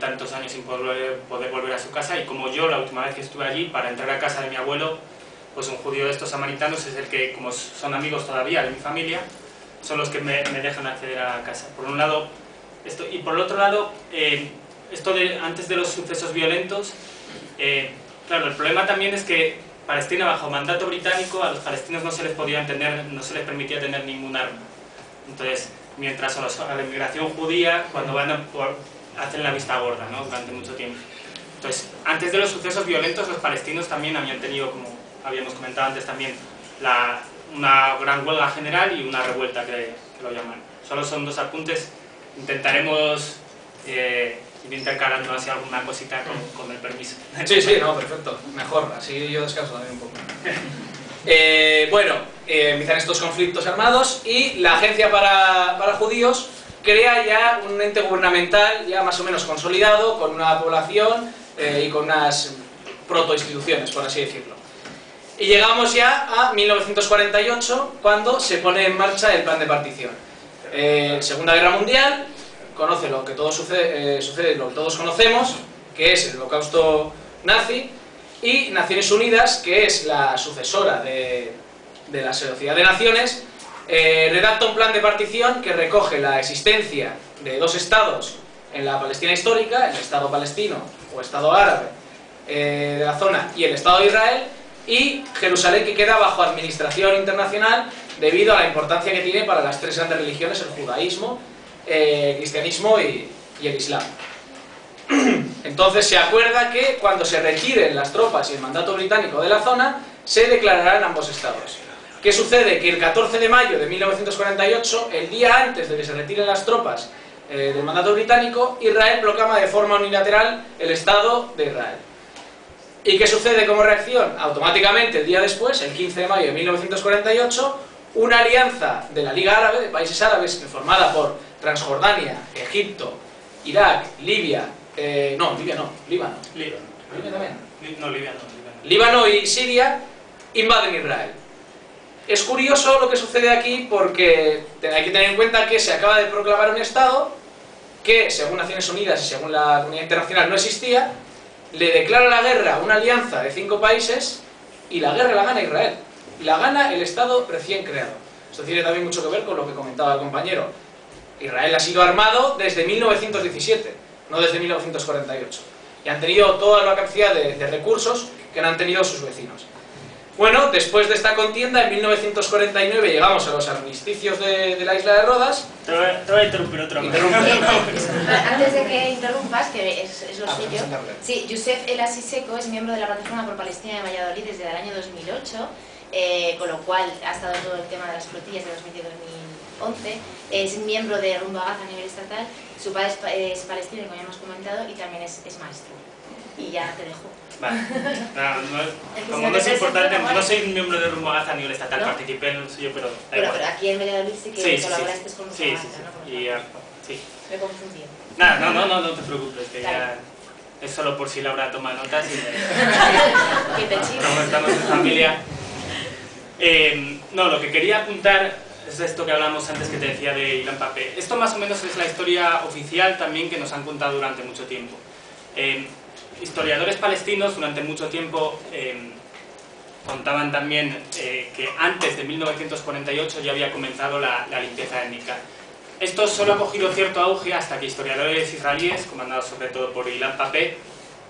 tantos años sin poder volver a su casa, y como yo la última vez que estuve allí, para entrar a casa de mi abuelo, pues un judío de estos samaritanos es el que, como son amigos todavía de mi familia, son los que me dejan acceder a la casa. Por un lado, esto, y por el otro lado, esto de antes de los sucesos violentos, claro, el problema también es que Palestina, bajo mandato británico, a los palestinos no se les permitía tener ningún arma. Entonces, mientras a la inmigración judía, cuando van hacen la vista gorda, ¿no?, durante mucho tiempo. Entonces, antes de los sucesos violentos, los palestinos también habían tenido, como habíamos comentado antes también, una gran huelga general y una revuelta, que lo llaman. Solo son dos apuntes. Intentaremos ir intercalando así alguna cosita con el permiso. Sí, sí, no, perfecto. Mejor, así yo descanso también un poco. Bueno, empiezan estos conflictos armados y la Agencia para Judíos crea ya un ente gubernamental ya más o menos consolidado, con una población y con unas protoinstituciones, por así decirlo. Y llegamos ya a 1948, cuando se pone en marcha el plan de partición. Segunda Guerra Mundial, conoce lo que sucede lo que todos conocemos, que es el Holocausto nazi, y Naciones Unidas, que es la sucesora de la Sociedad de Naciones, redacta un plan de partición que recoge la existencia de dos estados en la Palestina histórica, el Estado palestino o Estado árabe de la zona, y el Estado de Israel, y Jerusalén, que queda bajo administración internacional debido a la importancia que tiene para las tres grandes religiones, el judaísmo, el cristianismo y el islam. Entonces se acuerda que cuando se retiren las tropas y el mandato británico de la zona, se declararán ambos estados. ¿Qué sucede? Que el 14 de mayo de 1948, el día antes de que se retiren las tropas del mandato británico, Israel proclama de forma unilateral el Estado de Israel. ¿Y qué sucede como reacción? Automáticamente, el día después, el 15 de mayo de 1948, una alianza de la Liga Árabe, de países árabes, formada por Transjordania, Egipto, Irak, Libia, Líbano también. No, Libia. Líbano y Siria invaden Israel. Es curioso lo que sucede aquí porque hay que tener en cuenta que se acaba de proclamar un Estado que, según Naciones Unidas y según la comunidad internacional, no existía. Le declara la guerra a una alianza de 5 países y la guerra la gana Israel. La gana el Estado recién creado. Esto tiene también mucho que ver con lo que comentaba el compañero. Israel ha sido armado desde 1917, no desde 1948. Y han tenido toda la capacidad de recursos que no han tenido sus vecinos. Bueno, después de esta contienda, en 1949 llegamos a los armisticios de la isla de Rodas. Te voy a interrumpir otra vez. Antes de que interrumpas, que es lo suyo. Sí, Youssef El Asiseko es miembro de la Plataforma por Palestina de Valladolid desde el año 2008, con lo cual ha estado todo el tema de las flotillas de 2010-2011. Es miembro de Rumbo a Gaza a nivel estatal. Su padre es palestino, como ya hemos comentado, y también es maestro. Y ya te dejo. Vale. Como no es importante, no soy miembro de Rumbo a Gaza a nivel estatal, ¿no? Participé en el suyo, pero pero aquí en Valladolid sí que colaboraste con Rumbo a Gaza, ¿no? Sí. Me confundí. No te preocupes, que claro. Ya es solo por si Laura toma notas y como estamos en familia. Lo que quería apuntar es esto que hablamos antes, que te decía de Ilan Pappé. Esto más o menos es la historia oficial también que nos han contado durante mucho tiempo. Historiadores palestinos durante mucho tiempo contaban también que antes de 1948 ya había comenzado la limpieza étnica. Esto solo ha cogido cierto auge hasta que historiadores israelíes, comandados sobre todo por Ilan Pappé,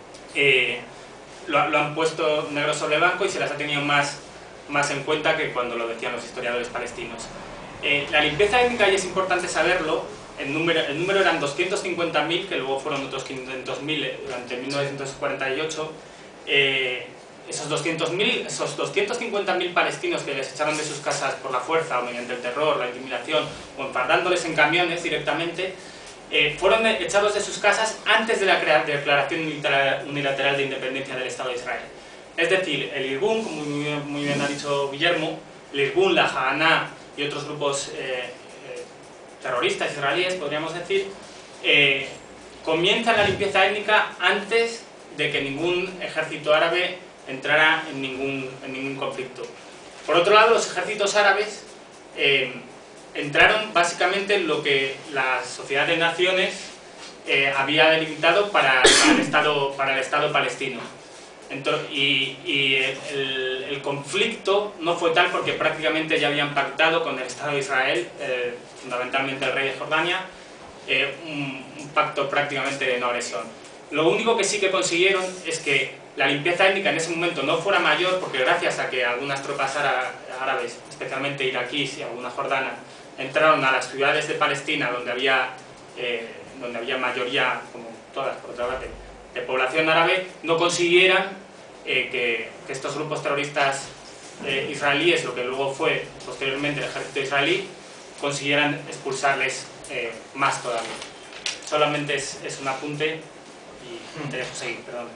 lo han puesto negro sobre blanco y se las ha tenido más en cuenta que cuando lo decían los historiadores palestinos. La limpieza étnica, y es importante saberlo, el número eran 250.000, que luego fueron otros 500.000 durante 1948. Esos 250.000 palestinos que les echaron de sus casas por la fuerza o mediante el terror, la intimidación o enfardándoles en camiones directamente, fueron echados de sus casas antes de la declaración unilateral de independencia del Estado de Israel. Es decir, el Irgun, como muy bien ha dicho Guillermo, el Irgun, la Haganah y otros grupos terroristas israelíes, podríamos decir, comienzan la limpieza étnica antes de que ningún ejército árabe entrara en ningún conflicto. Por otro lado, los ejércitos árabes entraron básicamente en lo que la Sociedad de Naciones había delimitado para el Estado palestino. El conflicto no fue tal porque prácticamente ya habían pactado con el Estado de Israel, fundamentalmente el rey de Jordania, un pacto prácticamente de no agresión. Lo único que sí que consiguieron es que la limpieza étnica en ese momento no fuera mayor, porque gracias a que algunas tropas árabes, especialmente iraquíes y algunas jordanas, entraron a las ciudades de Palestina donde había mayoría, como todas por otra parte, de población árabe, no consiguieran que estos grupos terroristas israelíes, lo que luego fue posteriormente el ejército israelí, consiguieran expulsarles más todavía. Solamente es un apunte y te dejo seguir, perdón.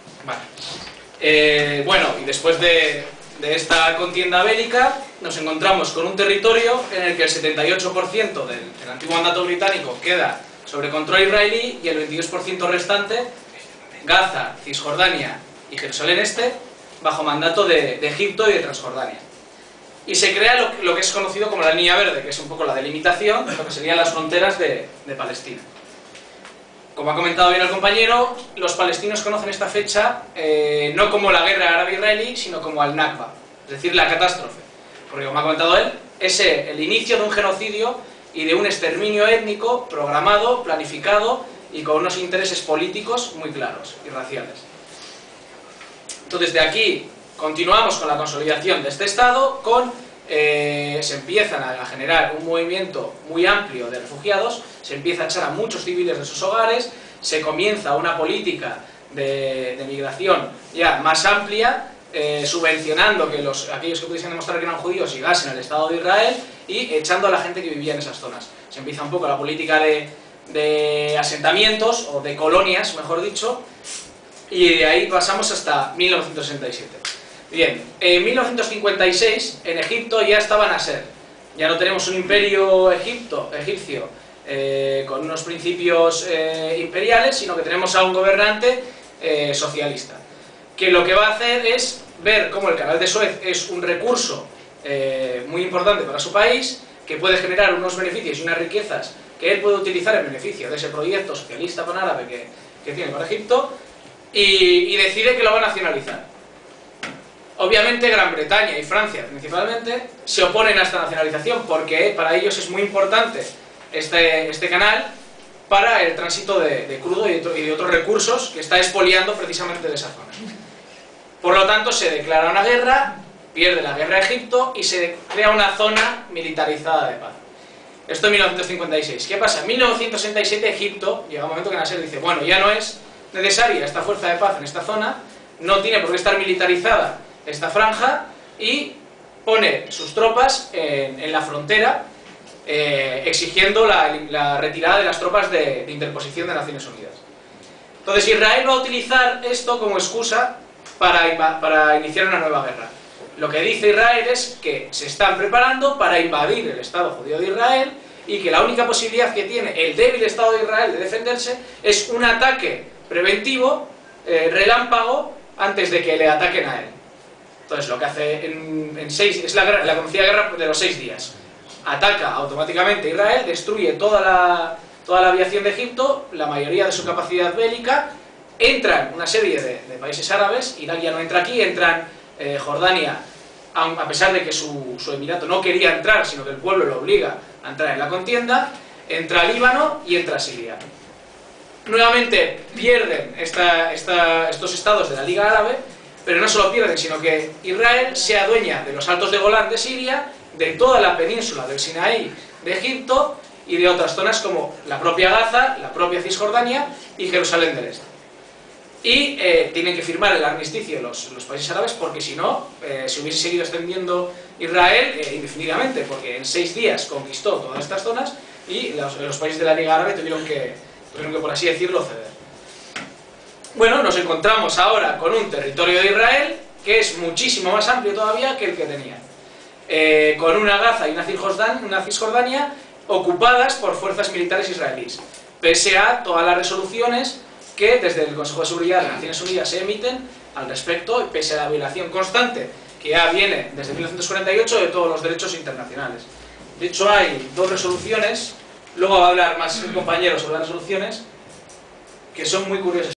Vale. Bueno, y después de esta contienda bélica nos encontramos con un territorio en el que el 78% del antiguo mandato británico queda sobre control israelí y el 22% restante, Gaza, Cisjordania y Jerusalén Este, bajo mandato de Egipto y de Transjordania. Y se crea lo que es conocido como la línea verde, que es un poco la delimitación de lo que serían las fronteras de Palestina. Como ha comentado bien el compañero, los palestinos conocen esta fecha no como la guerra árabe-israelí, sino como al-Nakba, es decir, la catástrofe. Porque, como ha comentado él, es el inicio de un genocidio y de un exterminio étnico programado, planificado y con unos intereses políticos muy claros y raciales. Entonces, de aquí continuamos con la consolidación de este Estado, se empiezan a generar un movimiento muy amplio de refugiados, se empieza a echar a muchos civiles de sus hogares, se comienza una política de migración ya más amplia, subvencionando que aquellos que pudiesen demostrar que eran judíos llegasen al Estado de Israel y echando a la gente que vivía en esas zonas. Se empieza un poco la política de asentamientos, o de colonias, mejor dicho, y de ahí pasamos hasta 1967. Bien, en 1956 en Egipto ya estaba Nasser. Ya no tenemos un imperio egipcio con unos principios imperiales, sino que tenemos a un gobernante socialista, que lo que va a hacer es ver cómo el canal de Suez es un recurso muy importante para su país, que puede generar unos beneficios y unas riquezas que él puede utilizar en beneficio de ese proyecto socialista pan-árabe que tiene para Egipto, y decide que lo va a nacionalizar. Obviamente Gran Bretaña y Francia principalmente se oponen a esta nacionalización porque para ellos es muy importante este canal para el tránsito de crudo y de otros recursos que está expoliando precisamente de esa zona. Por lo tanto se declara una guerra, pierde la guerra Egipto y se crea una zona militarizada de paz. Esto en 1956. ¿Qué pasa? En 1967 Egipto, llega un momento que Nasser dice, bueno, ya no es necesaria esta fuerza de paz en esta zona, no tiene por qué estar militarizada esta franja, y pone sus tropas en la frontera, exigiendo la retirada de las tropas de interposición de Naciones Unidas. Entonces Israel va a utilizar esto como excusa para iniciar una nueva guerra. Lo que dice Israel es que se están preparando para invadir el Estado judío de Israel y que la única posibilidad que tiene el débil Estado de Israel de defenderse es un ataque preventivo, relámpago, antes de que le ataquen a él. Entonces lo que hace es la conocida guerra de los 6 días. Ataca automáticamente a Israel, destruye toda la aviación de Egipto, la mayoría de su capacidad bélica, entran una serie de países árabes, Irak ya no entra aquí, entran Jordania, a pesar de que su emirato no quería entrar, sino que el pueblo lo obliga a entrar en la contienda, entra Líbano y entra Siria. Nuevamente pierden estos estados de la Liga Árabe, pero no solo pierden, sino que Israel se adueña de los Altos de Golán de Siria, de toda la península del Sinaí de Egipto y de otras zonas como la propia Gaza, la propia Cisjordania y Jerusalén del Este. Y tienen que firmar el armisticio los países árabes, porque si no, se hubiese seguido extendiendo Israel indefinidamente, porque en 6 días conquistó todas estas zonas y los países de la Liga Árabe tuvieron que, por así decirlo, ceder. Bueno, nos encontramos ahora con un territorio de Israel que es muchísimo más amplio todavía que el que tenía, con una Gaza y una Cisjordania ocupadas por fuerzas militares israelíes, pese a todas las resoluciones que desde el Consejo de Seguridad de las Naciones Unidas se emiten al respecto, pese a la violación constante que ya viene desde 1948 de todos los derechos internacionales. De hecho hay 2 resoluciones, luego va a hablar más el compañero sobre las resoluciones, que son muy curiosas.